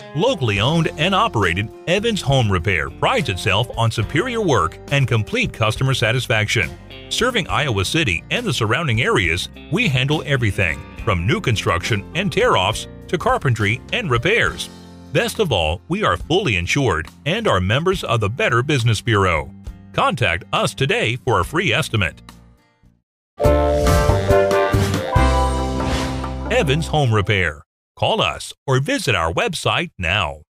Locally owned and operated, Evans Home Repair prides itself on superior work and complete customer satisfaction. Serving Iowa City and the surrounding areas, we handle everything from new construction and tear-offs to carpentry and repairs. Best of all, we are fully insured and are members of the Better Business Bureau. Contact us today for a free estimate. Evans Home Repair. Call us or visit our website now.